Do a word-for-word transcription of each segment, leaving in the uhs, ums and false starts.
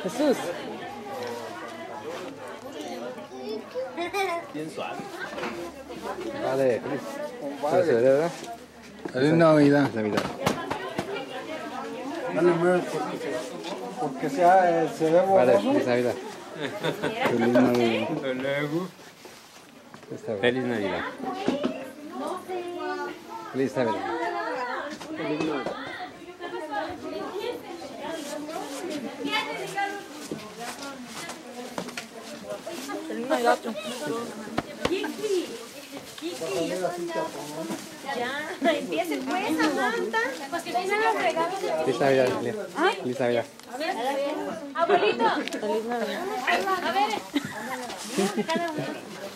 Jesús. Bien suave. Vale, feliz. ¿Se celebra? Feliz Navidad. Navidad. Dale, mueve, porque, porque sea, eh, se ve borroso. Vale, feliz Navidad. Feliz Navidad. Feliz Navidad. Feliz Navidad. Feliz Navidad. Kiki, Kiki, ya, empiece pues, aguanta. Pues que vienen los regalos. Feliz Navidad. Feliz Navidad. A ver, abuelito. Feliz Navidad. A ver. Cada uno.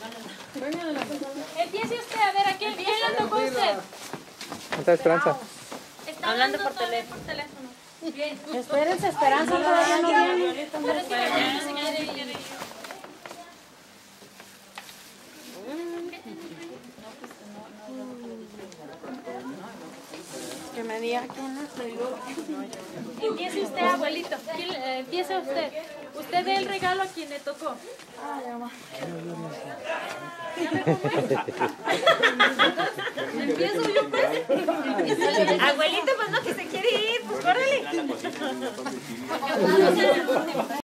Empiece usted, a ver, ¿a quién, quién le tocó a usted? ¿Dónde está Esperanza? Está hablando por teléfono. Bien. Espérense, Esperanza todavía no viene. Pero es que la señora de ella. Que me diga quién es. Empiece usted, abuelito. ¿Quién, eh, empiece usted. Usted ve el regalo a quien le tocó. Ah, ya va. Empiezo yo, pues. Abuelito, pues no, que se quiere ir. Pues córrele.